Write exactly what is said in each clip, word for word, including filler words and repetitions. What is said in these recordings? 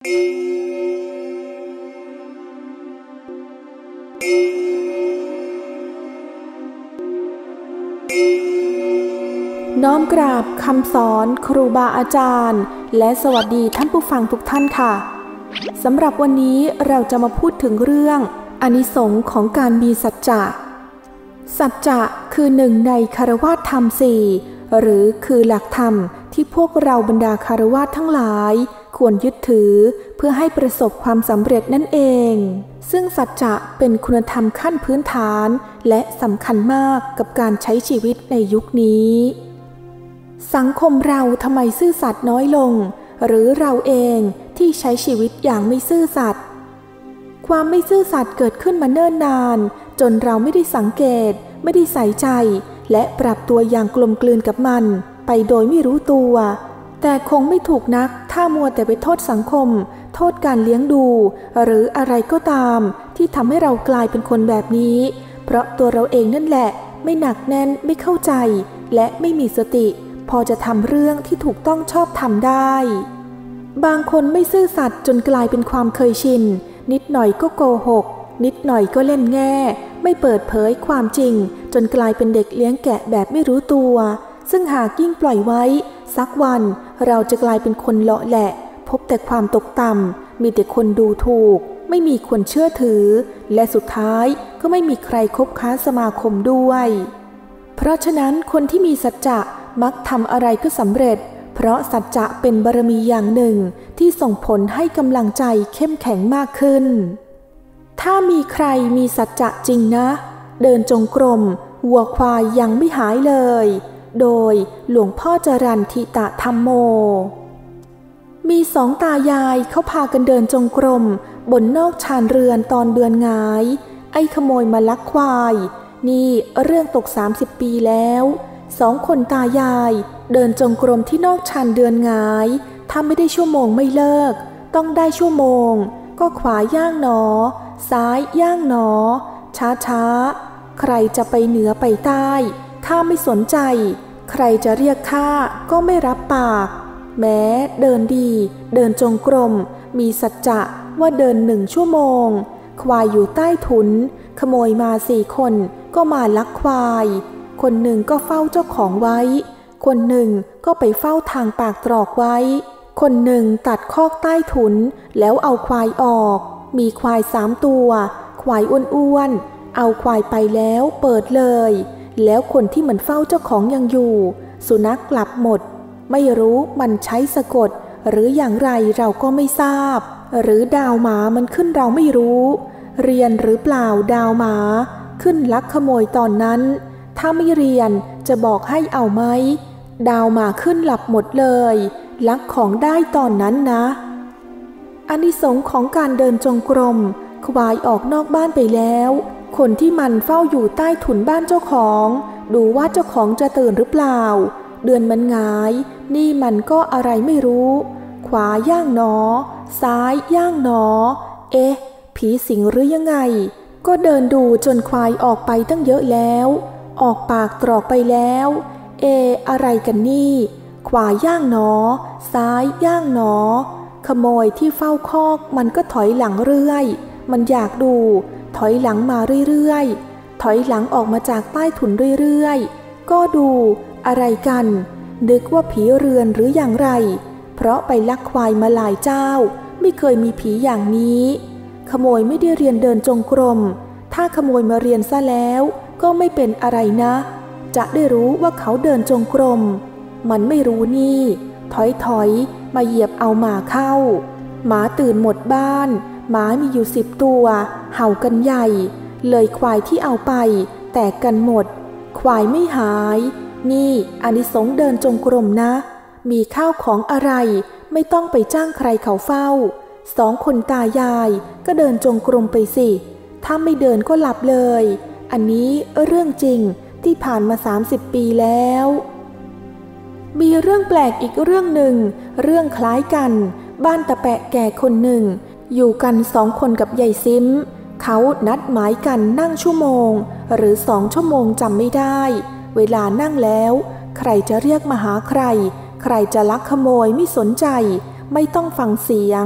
น้อมกราบคำสอนครูบาอาจารย์และสวัสดีท่านผู้ฟังทุกท่านค่ะสำหรับวันนี้เราจะมาพูดถึงเรื่องอานิสงส์ของการมีสัจจะสัจจะคือหนึ่งในคฤหัสถ์ธรรมสี่หรือคือหลักธรรมที่พวกเราบรรดาคฤหัสถ์ทั้งหลายควรยึดถือเพื่อให้ประสบความสำเร็จนั่นเองซึ่งสัจจะเป็นคุณธรรมขั้นพื้นฐานและสำคัญมากกับการใช้ชีวิตในยุคนี้สังคมเราทำไมซื่อสัตย์น้อยลงหรือเราเองที่ใช้ชีวิตอย่างไม่ซื่อสัตย์ความไม่ซื่อสัตย์เกิดขึ้นมาเนิ่นนานจนเราไม่ได้สังเกตไม่ได้ใส่ใจและปรับตัวอย่างกลมกลืนกับมันไปโดยไม่รู้ตัวแต่คงไม่ถูกนักถ้ามัวแต่ไปโทษสังคมโทษการเลี้ยงดูหรืออะไรก็ตามที่ทำให้เรากลายเป็นคนแบบนี้เพราะตัวเราเองนั่นแหละไม่หนักแน่นไม่เข้าใจและไม่มีสติพอจะทำเรื่องที่ถูกต้องชอบทำได้บางคนไม่ซื่อสัตย์จนกลายเป็นความเคยชินนิดหน่อยก็โกหกนิดหน่อยก็เล่นแง่ไม่เปิดเผยความจริงจนกลายเป็นเด็กเลี้ยงแกะแบบไม่รู้ตัวซึ่งหากยิ่งปล่อยไว้สักวันเราจะกลายเป็นคนเลาะแหละพบแต่ความตกต่ำมีแต่คนดูถูกไม่มีคนเชื่อถือและสุดท้ายก็ไม่มีใครคบค้าสมาคมด้วยเพราะฉะนั้นคนที่มีสัจจะมักทำอะไรก็สำเร็จเพราะสัจจะเป็นบารมีอย่างหนึ่งที่ส่งผลให้กำลังใจเข้มแข็งมากขึ้นถ้ามีใครมีสัจจะจริงนะเดินจงกรมวัวควายยังไม่หายเลยโดยหลวงพ่อจรัญทิตธรรมโมมีสองตายายเขาพากันเดินจงกรมบนนอกชานเรือนตอนเดือนหงายไอ้ขโมยมาลักควายนี่เรื่องตกสามสิบปีแล้วสองคนตายายเดินจงกรมที่นอกชานเดือนหงายถ้าไม่ได้ชั่วโมงไม่เลิกต้องได้ชั่วโมงก็ขวาย่างหนอซ้ายย่างหนอช้าช้าใครจะไปเหนือไปใต้ข้าไม่สนใจใครจะเรียกข้าก็ไม่รับปากแม้เดินดีเดินจงกรมมีสัจจะว่าเดินหนึ่งชั่วโมงควายอยู่ใต้ถุนขโมยมาสี่คนก็มาลักควายคนหนึ่งก็เฝ้าเจ้าของไว้คนหนึ่งก็ไปเฝ้าทางปากตรอกไว้คนหนึ่งตัดคอกใต้ถุนแล้วเอาควายออกมีควายสามตัวควายอ้วนๆเอาควายไปแล้วเปิดเลยแล้วคนที่มันเฝ้าเจ้าของยังอยู่สุนัขกลับหมดไม่รู้มันใช้สะกดหรืออย่างไรเราก็ไม่ทราบหรือดาวหมามันขึ้นเราไม่รู้เรียนหรือเปล่าดาวหมาขึ้นลักขโมยตอนนั้นถ้าไม่เรียนจะบอกให้เอาไหมดาวหมาขึ้นหลับหมดเลยลักของได้ตอนนั้นนะอานิสงส์ของการเดินจงกรมควายออกนอกบ้านไปแล้วคนที่มันเฝ้าอยู่ใต้ถุนบ้านเจ้าของดูว่าเจ้าของจะตื่นหรือเปล่าเดือนมันหงายนี่มันก็อะไรไม่รู้ขวาย่างหนอซ้ายย่างหนอเอ๊ะผีสิงหรือยังไงก็เดินดูจนควายออกไปตั้งเยอะแล้วออกปากตรอกไปแล้วเออะไรกันนี่ขวาย่างหนอซ้ายย่างหนอขโมยที่เฝ้าคอกมันก็ถอยหลังเรื่อยมันอยากดูถอยหลังมาเรื่อยๆถอยหลังออกมาจากใต้ถุนเรื่อยๆก็ดูอะไรกันนึกว่าผีเรือนหรืออย่างไรเพราะไปลักควายมาหลายเจ้าไม่เคยมีผีอย่างนี้ขโมยไม่ได้เรียนเดินจงกรมถ้าขโมยมาเรียนซะแล้วก็ไม่เป็นอะไรนะจะได้รู้ว่าเขาเดินจงกรมมันไม่รู้นี่ถอยถอยมาเหยียบเอาหมาเข้าหมาตื่นหมดบ้านหมามีอยู่สิบตัวเห่ากันใหญ่เลยควายที่เอาไปแตกกันหมดควายไม่หายนี่อานิสงส์เดินจงกรมนะมีข้าวของอะไรไม่ต้องไปจ้างใครเขาเฝ้าสองคนตายายก็เดินจงกรมไปสิถ้าไม่เดินก็หลับเลยอันนี้เรื่องจริงที่ผ่านมาสามสิบปีแล้วมีเรื่องแปลกอีกเรื่องหนึ่งเรื่องคล้ายกันบ้านตะแปะแก่คนหนึ่งอยู่กันสองคนกับยายซิมเขานัดหมายกันนั่งชั่วโมงหรือสองชั่วโมงจำไม่ได้เวลานั่งแล้วใครจะเรียกมาหาใครใครจะลักขโมยไม่สนใจไม่ต้องฟังเสียง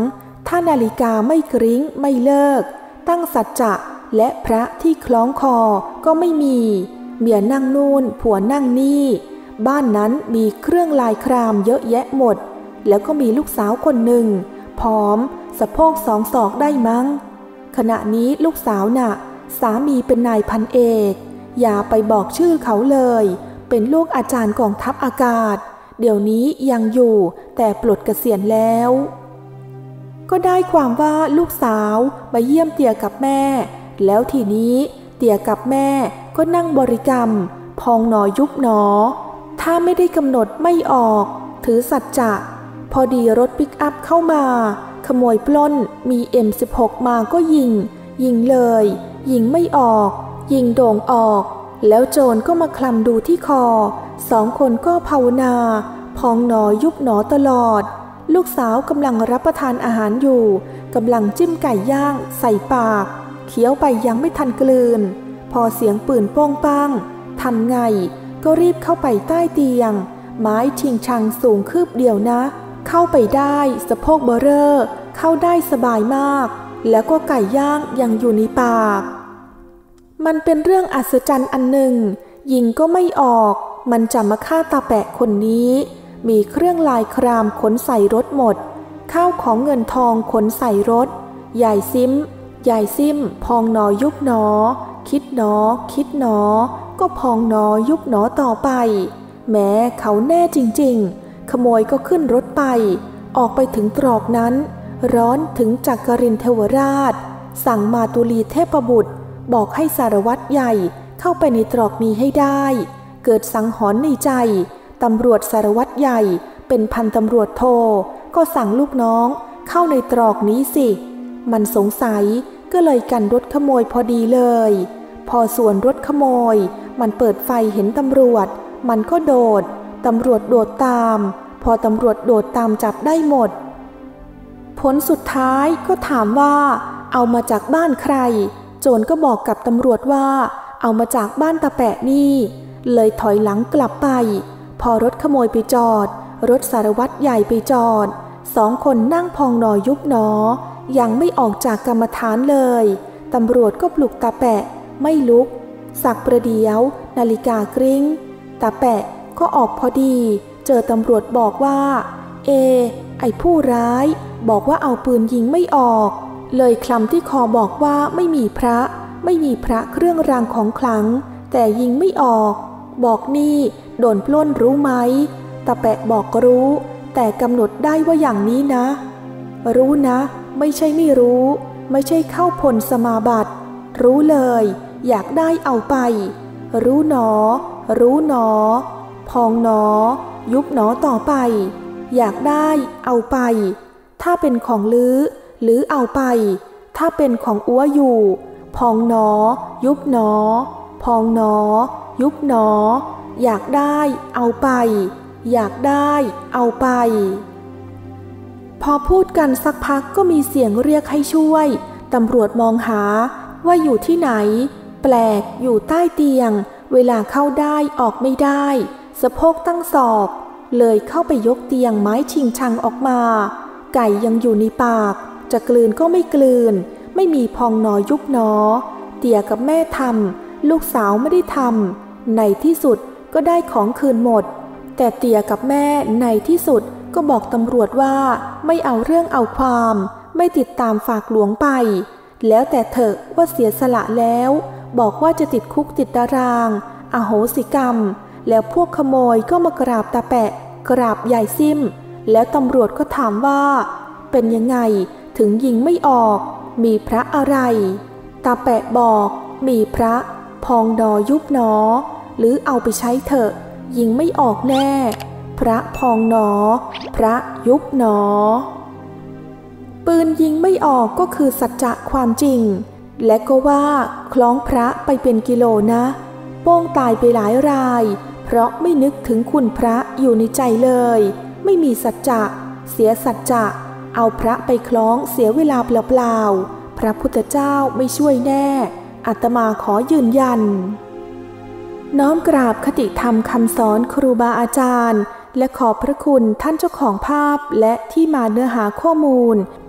ถ้านาฬิกาไม่กริ้งไม่เลิกตั้งสัจจะและพระที่คล้องคอก็ไม่มีเมียนั่งนู่นผัวนั่งนี่บ้านนั้นมีเครื่องลายครามเยอะแยะหมดแล้วก็มีลูกสาวคนหนึ่งผอมสะโพกสองศอกได้มั้งขณะนี้ลูกสาวน่ะสามีเป็นนายพันเอกอย่าไปบอกชื่อเขาเลยเป็นลูกอาจารย์กองทัพอากาศเดี๋ยวนี้ยังอยู่แต่ปลดเกษียณแล้วก็ได้ความว่าลูกสาวมาเยี่ยมเตี่ยกับแม่แล้วทีนี้เตี่ยกับแม่ก็นั่งบริกรรมพองหนอยุบหนอถ้าไม่ได้กำหนดไม่ออกถือสัจจะพอดีรถปิกอัพเข้ามาขโมยปล้นมี เอ็ม สิบหก มาก็ยิงยิงเลยยิงไม่ออกยิงโด่งออกแล้วโจรก็มาคลำดูที่คอสองคนก็ภาวนาพองหนอยุบหนอตลอดลูกสาวกำลังรับประทานอาหารอยู่กำลังจิ้มไก่ย่างใส่ปากเคี้ยวไปยังไม่ทันกลืนพอเสียงปืนโป้งปังทำไงก็รีบเข้าไปใต้เตียงไม้ชิงชังสูงคืบเดียวนะเข้าไปได้สะโพกเบอเร่อเข้าได้สบายมากแล้วก็ไก่ย่างยังอยู่ในปากมันเป็นเรื่องอัศจรรย์อันหนึ่งยิงก็ไม่ออกมันจะมาฆ่าตาแปะคนนี้มีเครื่องลายครามขนใส่รถหมดข้าวของเงินทองขนใส่รถใหญ่ซิมใหญ่ซิมพองหนอยุบหนอคิดหนอคิดหนอก็พองหนอยุบหนอต่อไปแม้เขาแน่จริงๆขโมยก็ขึ้นรถไปออกไปถึงตรอกนั้นร้อนถึงจักรินทร์เทวราชสั่งมาตุลีเทพบุตรบอกให้สารวัตรใหญ่เข้าไปในตรอกนี้ให้ได้เกิดสังหรณ์ในใจตำรวจสารวัตรใหญ่เป็นพันตำรวจโทก็สั่งลูกน้องเข้าในตรอกนี้สิมันสงสัยก็เลยกันรถขโมยพอดีเลยพอส่วนรถขโมยมันเปิดไฟเห็นตำรวจมันก็โดดตำรวจโดดตามพอตำรวจโดดตามจับได้หมดผลสุดท้ายก็ถามว่าเอามาจากบ้านใครโจรก็บอกกับตำรวจว่าเอามาจากบ้านตาแปะนี่เลยถอยหลังกลับไปพอรถขโมยไปจอดรถสารวัตรใหญ่ไปจอดสองคนนั่งพองหนอยุบหนอยังไม่ออกจากกรรมฐานเลยตำรวจก็ปลุกตาแปะไม่ลุกสักประเดี๋ยวนาฬิกากริ้งตาแปะก็ออกพอดีเจอตำรวจบอกว่าเอไอ้ผู้ร้ายบอกว่าเอาปืนยิงไม่ออกเลยคลำที่คอบอกว่าไม่มีพระไม่มีพระเครื่องรางของขลังแต่ยิงไม่ออกบอกนี่โดนปล้นรู้ไหมตาแปะบอกรู้แต่กำหนดได้ว่าอย่างนี้นะรู้นะไม่ใช่ไม่รู้ไม่ใช่เข้าพลสมาบัติรู้เลยอยากได้เอาไปรู้หนอรู้หนอพองหนอยุบหนอต่อไปอยากได้เอาไปถ้าเป็นของลื้อหรือเอาไปถ้าเป็นของอัวอยู่พองหนอยุบหนอพองหนอยุบหนออยากได้เอาไปอยากได้เอาไปพอพูดกันสักพักก็มีเสียงเรียกให้ช่วยตำรวจมองหาว่าอยู่ที่ไหนแปลกอยู่ใต้เตียงเวลาเข้าได้ออกไม่ได้สะโพกตั้งศอกเลยเข้าไปยกเตียงไม้ชิงชังออกมาไก่ยังอยู่ในปากจะกลืนก็ไม่กลืนไม่มีพองหนอยุบหนอเตี่ยกับแม่ทำลูกสาวไม่ได้ทำในที่สุดก็ได้ของคืนหมดแต่เตี่ยกับแม่ในที่สุดก็บอกตำรวจว่าไม่เอาเรื่องเอาความไม่ติดตามฝากหลวงไปแล้วแต่เถอะว่าเสียสละแล้วบอกว่าจะติดคุกติดตารางอโหสิกรรมแล้วพวกขโมยก็มากราบตาแปะกราบใหญ่ซิมแล้วตำรวจก็ถามว่าเป็นยังไงถึงยิงไม่ออกมีพระอะไรตาแปะบอกมีพระพองหนอยุบหนอหรือเอาไปใช้เถอะยิงไม่ออกแน่พระพองหนอพระยุบหนอปืนยิงไม่ออกก็คือสัจจะความจริงและก็ว่าคล้องพระไปเป็นกิโลนะโป้งตายไปหลายรายเพราะไม่นึกถึงคุณพระอยู่ในใจเลยไม่มีสัจจะเสียสัจจะเอาพระไปคล้องเสียเวลาเปล่าๆพระพุทธเจ้าไม่ช่วยแน่อาตมาขอยืนยันน้อมกราบคติธรรมคำสอนครูบาอาจารย์และขอบพระคุณท่านเจ้าของภาพและที่มาเนื้อหาข้อมูล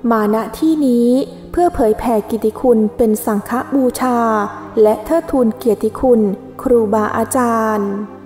มาณที่นี้เพื่อเผยแผ่กิตติคุณเป็นสังฆบูชาและเทิดทูนเกียรติคุณครูบาอาจารย์